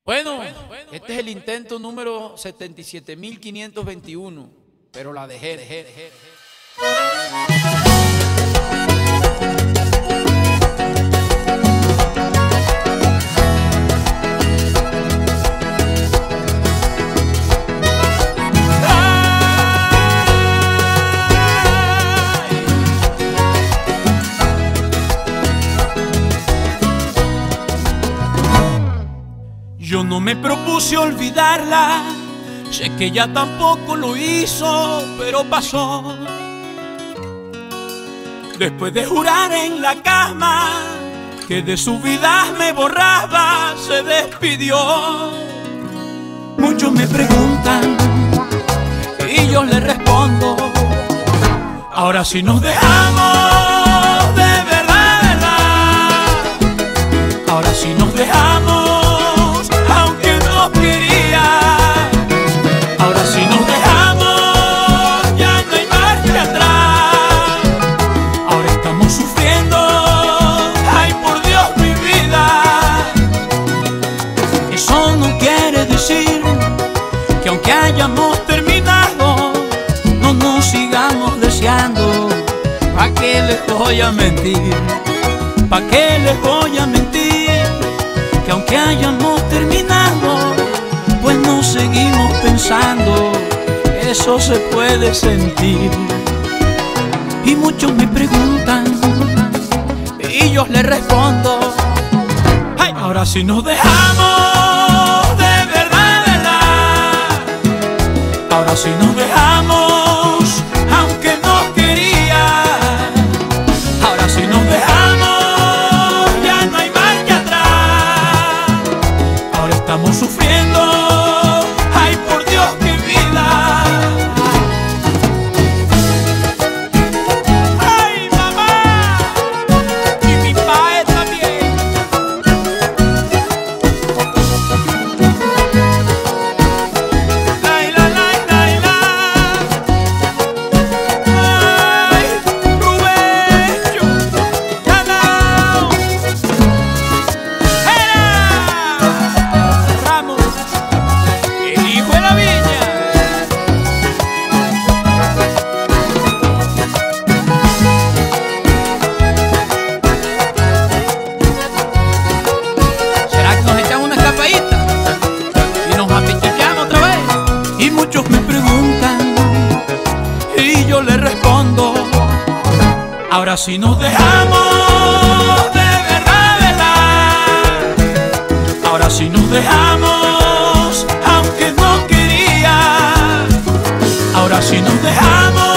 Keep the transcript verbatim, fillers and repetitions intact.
Bueno, este es el intento número setenta y siete mil quinientos veintiuno, pero la dejé, dejé, dejé, dejé. Yo no me propuse olvidarla, sé que ella tampoco lo hizo, pero pasó. Después de jurar en la cama que de su vida me borraba, se despidió. Muchos me preguntan y yo les respondo: ahora sí nos dejamos, de verdad, verdad. Ahora sí nos dejamos. Que aunque hayamos terminado, no nos sigamos deseando. ¿Pa' qué les voy a mentir? ¿Pa' qué les voy a mentir? Que aunque hayamos terminado, pues nos seguimos pensando. Eso se puede sentir. Y muchos me preguntan y yo les respondo: ¡ay! Ahora sí nos dejamos, de verdad, verdad. Ahora sí nos dejamos, aunque no quería. Ahora sí nos dejamos, ya no hay marcha atrás. Ahora estamos sufriendo, ay por Dios, qué vida. Ay mamá, y mi padre también. Ay, la, la, la, la. Ay, Rubencho, ya no. Era Ramos, el hijo de la viña. ¿Será que nos echamos una escapadita y nos apichichamos otra vez? Y muchos me preguntan y yo les respondo: ahora sí nos dejamos, de verdad, verdad. Ahora sí nos dejamos, aunque no quería. Ahora sí nos dejamos.